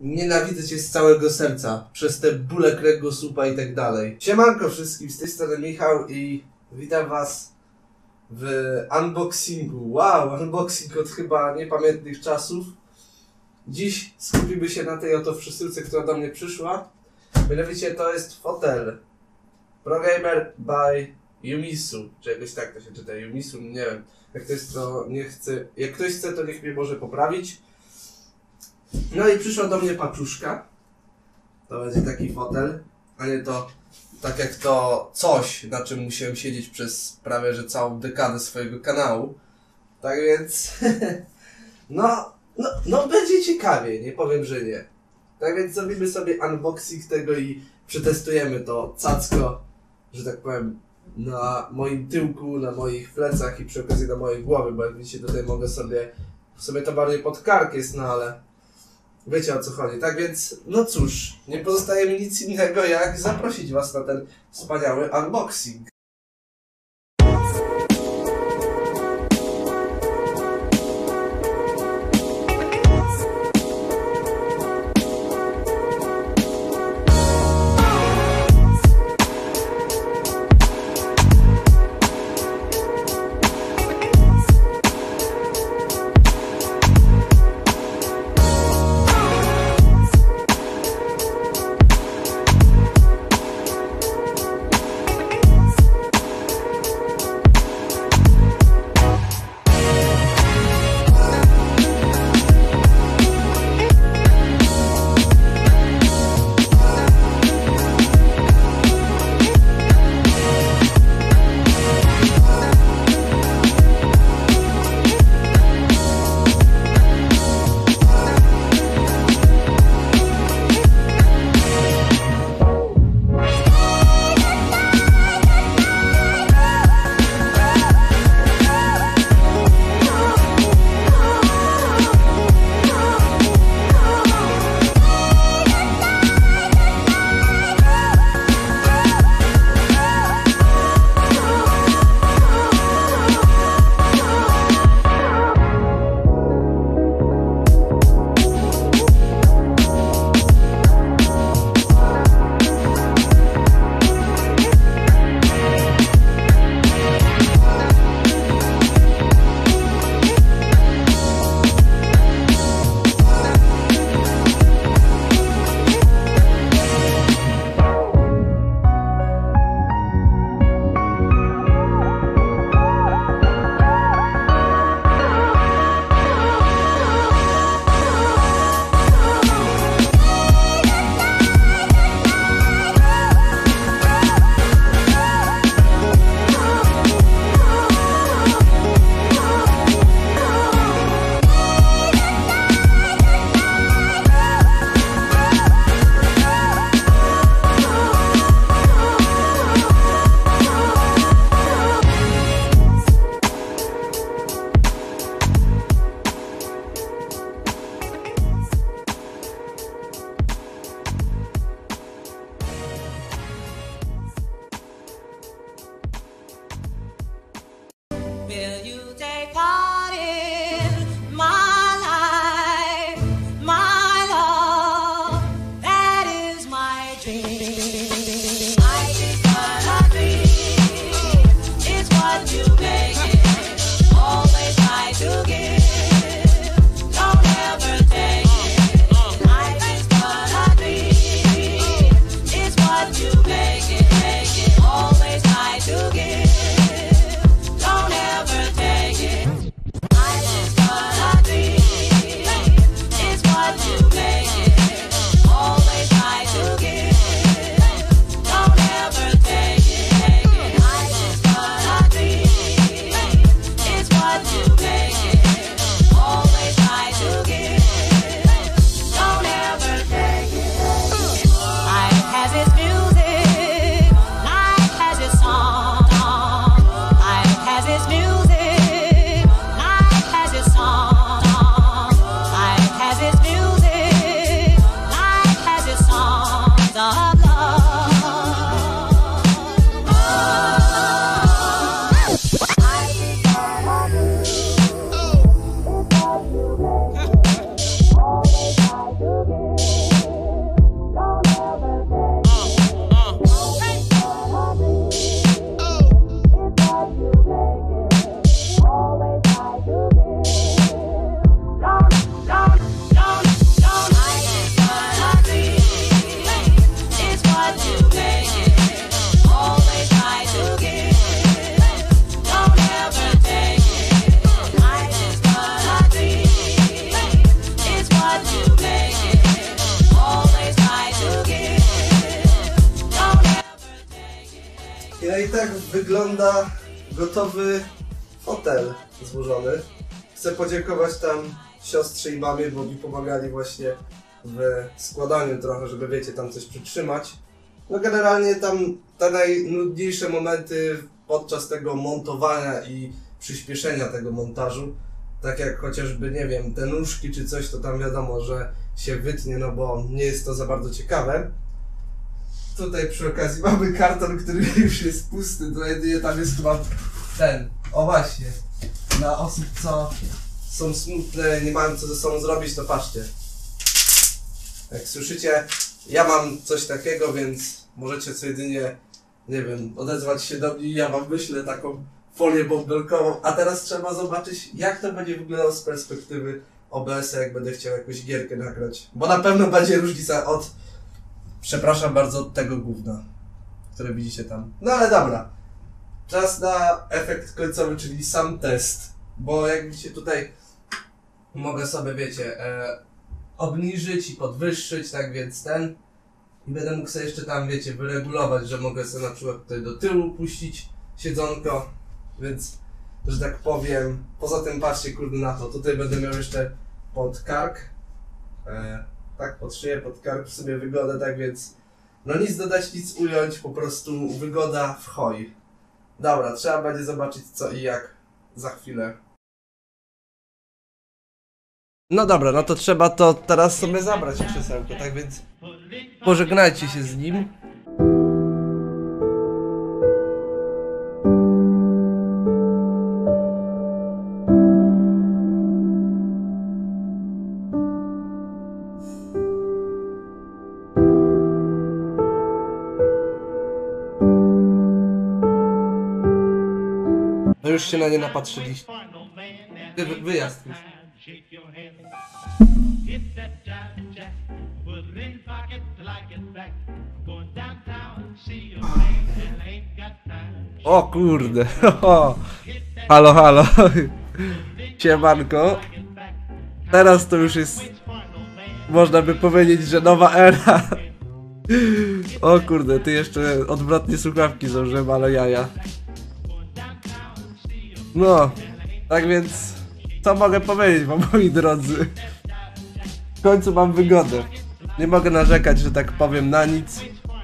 Nienawidzę cię z całego serca, przez te bóle kręgosłupa i tak dalej. Siemanko wszystkim, z tej strony Michał i witam was w unboxingu. Wow, unboxing od chyba niepamiętnych czasów. Dziś skupimy się na tej oto przesyłce, która do mnie przyszła. Mianowicie to jest fotel ProGamer by Yumisu, czy jakoś tak to się czyta, Yumisu, nie wiem. Jak to jest, to nie chcę, jak ktoś chce, to niech mnie może poprawić. No i przyszła do mnie paczuszka. To będzie taki fotel, a nie to tak jak to coś, na czym musiałem siedzieć przez prawie że całą dekadę swojego kanału. Tak więc no będzie ciekawie, nie powiem, że nie. Tak więc zrobimy sobie unboxing tego i przetestujemy to cacko, że tak powiem, na moim tyłku, na moich plecach i przy okazji na mojej głowie, bo jak widzicie tutaj mogę sobie, w sumie to bardziej pod kark jest, no ale wiecie o co chodzi. Tak więc, no cóż, nie pozostaje mi nic innego jak zaprosić was na ten wspaniały unboxing. i tak wygląda gotowy fotel złożony. Chcę podziękować tam siostrze i mamie, bo mi pomagali właśnie w składaniu trochę, żeby wiecie, tam coś przytrzymać. No generalnie tam te najnudniejsze momenty podczas tego montowania i przyspieszenia tego montażu, tak jak chociażby, nie wiem, te nóżki czy coś, to tam wiadomo, że się wytnie, no bo nie jest to za bardzo ciekawe. Tutaj przy okazji mamy karton, który już jest pusty, to jedynie tam jest chyba ten, o właśnie, dla osób, co są smutne, nie mają co ze sobą zrobić, to patrzcie. Jak słyszycie, ja mam coś takiego, więc możecie co jedynie, nie wiem, odezwać się do mnie i ja wam wyślę taką folię bąbelkową. A teraz trzeba zobaczyć, jak to będzie wyglądało z perspektywy OBS-a, jak będę chciał jakąś gierkę nagrać. Bo na pewno będzie różnica od, przepraszam bardzo, od tego gówna, które widzicie tam. No ale dobra, czas na efekt końcowy, czyli sam test. Bo jak widzicie tutaj, mogę sobie, wiecie, obniżyć i podwyższyć, tak więc ten. I będę mógł sobie jeszcze tam, wiecie, wyregulować, że mogę sobie na przykład tutaj do tyłu puścić siedzonko, więc, że tak powiem, poza tym patrzcie, kurde, na to, tutaj będę miał jeszcze pod kark, tak, pod szyję, pod kark, w sobie wygodę, tak więc, no nic dodać, nic ująć, po prostu wygoda w hoj. Dobra, trzeba będzie zobaczyć co i jak za chwilę. No dobra, no to trzeba to teraz sobie zabrać krzesełko, tak więc pożegnajcie się z nim. No już się na nie napatrzyliście. Wyjazd już. O kurde, halo, halo, siemanko, teraz to już jest, można by powiedzieć, że nowa era. O kurde, ty jeszcze odwrotnie słuchawki założyłem, ale jaja. No, tak więc, co mogę powiedzieć wam, moi drodzy? W końcu mam wygodę. Nie mogę narzekać, że tak powiem, na nic.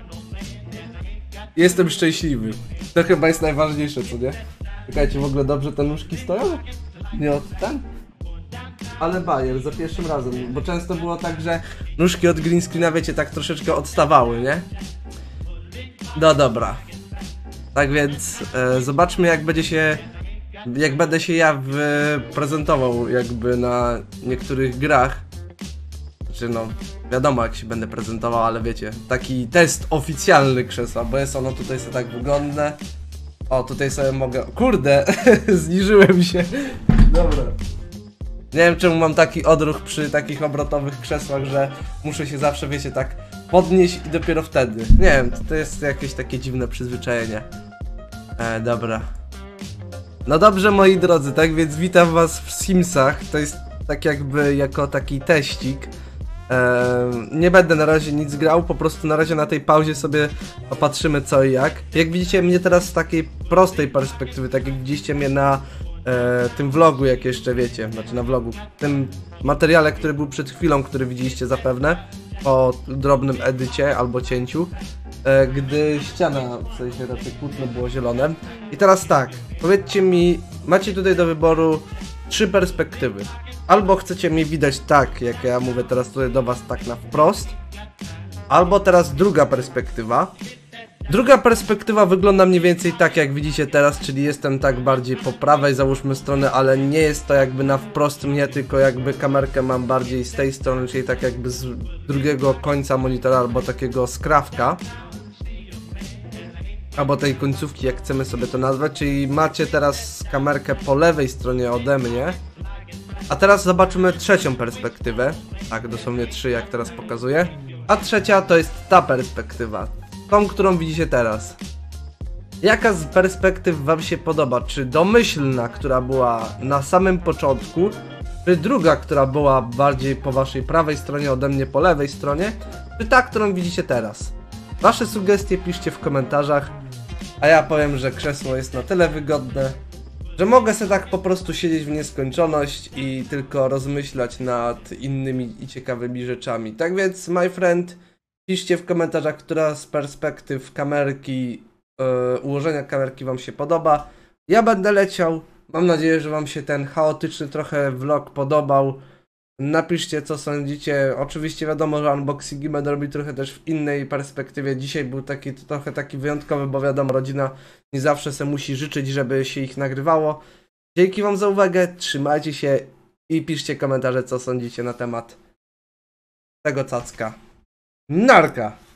Jestem szczęśliwy. To chyba jest najważniejsze, co nie? Czekajcie, w ogóle dobrze te nóżki stoją? Nie od ten? Ale bajer, za pierwszym razem, bo często było tak, że nóżki od green screena, wiecie, tak troszeczkę odstawały, nie? No dobra. Tak więc zobaczmy, jak będę się ja prezentował jakby na niektórych grach. Znaczy no, wiadomo jak się będę prezentował, ale wiecie, taki test oficjalny krzesła, bo jest ono tutaj sobie tak wygodne. O, tutaj sobie mogę... Kurde, zniżyłem się. Dobra. Nie wiem czemu mam taki odruch przy takich obrotowych krzesłach, że muszę się zawsze, wiecie, tak podnieść i dopiero wtedy. Nie wiem, to jest jakieś takie dziwne przyzwyczajenie. Dobra. No dobrze, moi drodzy, tak więc witam was w Simsach. To jest tak jakby jako taki teścik. Nie będę na razie nic grał, po prostu na razie na tej pauzie sobie opatrzymy co i jak. Jak widzicie mnie teraz z takiej prostej perspektywy, tak jak widzieliście mnie na tym vlogu, jak jeszcze wiecie, znaczy na vlogu, tym materiale, który był przed chwilą, który widzieliście zapewne, o drobnym edycie albo cięciu, gdy ściana, w sensie raczej płótno było zielone. I teraz tak, powiedzcie mi, macie tutaj do wyboru 3 perspektywy. Albo chcecie mnie widać tak, jak ja mówię teraz tutaj do was tak na wprost, albo teraz druga perspektywa. Druga perspektywa wygląda mniej więcej tak, jak widzicie teraz, czyli jestem tak bardziej po prawej, załóżmy strony, ale nie jest to jakby na wprost mnie, tylko jakby kamerkę mam bardziej z tej strony, czyli tak jakby z drugiego końca monitora, albo takiego skrawka. Albo tej końcówki, jak chcemy sobie to nazwać, czyli macie teraz kamerkę po lewej stronie ode mnie. A teraz zobaczymy trzecią perspektywę. Tak, dosłownie 3 jak teraz pokazuję. A trzecia to jest ta perspektywa. Tą, którą widzicie teraz. Jaka z perspektyw wam się podoba? Czy domyślna, która była na samym początku? Czy druga, która była bardziej po waszej prawej stronie, ode mnie po lewej stronie? Czy ta, którą widzicie teraz? Wasze sugestie piszcie w komentarzach. A ja powiem, że krzesło jest na tyle wygodne, że mogę sobie tak po prostu siedzieć w nieskończoność i tylko rozmyślać nad innymi i ciekawymi rzeczami. Tak więc, my friend, piszcie w komentarzach, która z perspektyw kamerki, ułożenia kamerki wam się podoba. Ja będę leciał. Mam nadzieję, że wam się ten chaotyczny trochę vlog podobał. Napiszcie, co sądzicie. Oczywiście wiadomo, że unboxingi będę robić trochę też w innej perspektywie. Dzisiaj był trochę taki wyjątkowy, bo wiadomo, rodzina nie zawsze se musi życzyć, żeby się ich nagrywało. Dzięki wam za uwagę, trzymajcie się i piszcie komentarze, co sądzicie na temat tego cacka. Narka!